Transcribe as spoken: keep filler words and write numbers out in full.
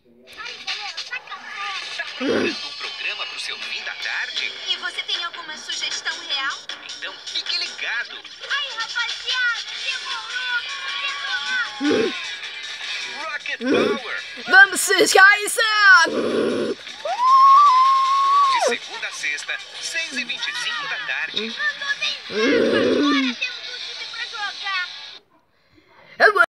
Tá procurando um programa pro seu fim da tarde? E você tem alguma sugestão real? Então fique ligado. Aí, rapaziada, demorou! Demorou! Rocket Power, Vamos, Raíssa! de segunda a sexta, seis e vinte e cinco da tarde. Mandou bem, agora temos um time pra jogar! Eu